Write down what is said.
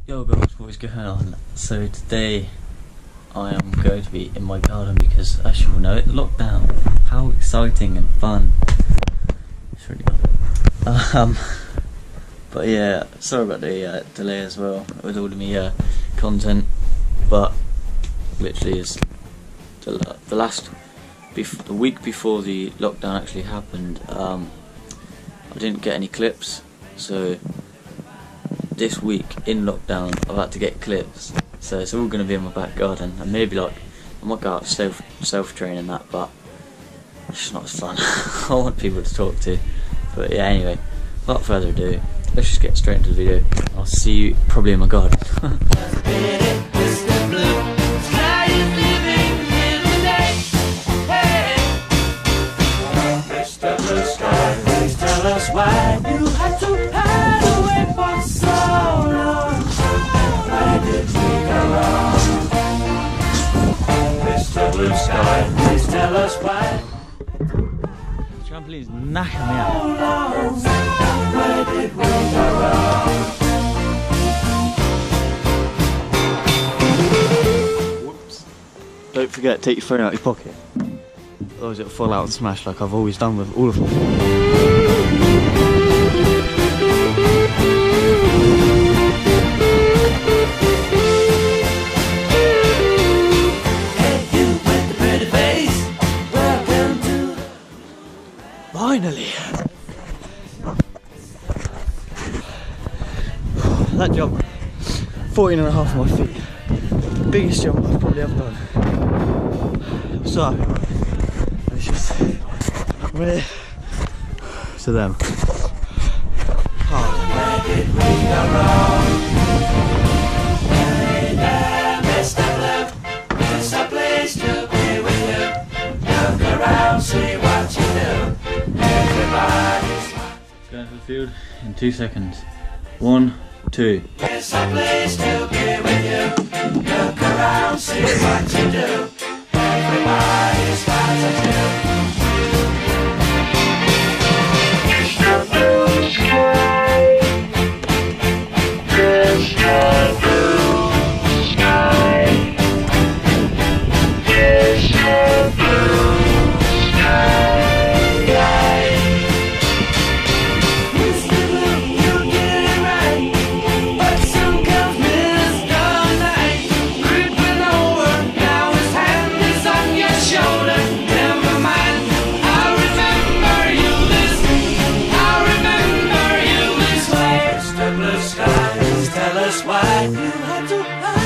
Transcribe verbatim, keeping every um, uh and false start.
Yo guys, what is going on? So today I am going to be in my garden because, as you all know, it's lockdown. How exciting and fun. It's really fun. Um, but yeah, sorry about the uh, delay as well with all of me uh, content, but literally is the, the last, bef the week before the lockdown actually happened, um, I didn't get any clips, so this week in lockdown I've had to get clips, so it's all going to be in my back garden, and maybe like I might go out self self training that, but it's just not as fun. I want people to talk to. But yeah, anyway, without further ado, let's just get straight into the video. I'll see you probably in my garden. Mister Blue Sky, please tell us why you had to hide away for so long. Where did we go wrong? Mister Blue Sky, please tell us why. The trampoline's knacking me out. Where did we go wrong? Whoops. Don't forget, take your phone out of your pocket. Otherwise it'll fall out and smash like I've always done with all of them. Finally! That jump, fourteen and a half of my feet. Biggest jump I've probably ever done. I'm so happy. It's just really to them. Hard. Where did we go wrong? Hey there, Mister Blue, it's a place to be with you. Look around, see what you do. Everybody's Going to the field in two seconds. One, two. It's a place to be with you. Look around, see what you do. Everybody's got to do. Why you had to hide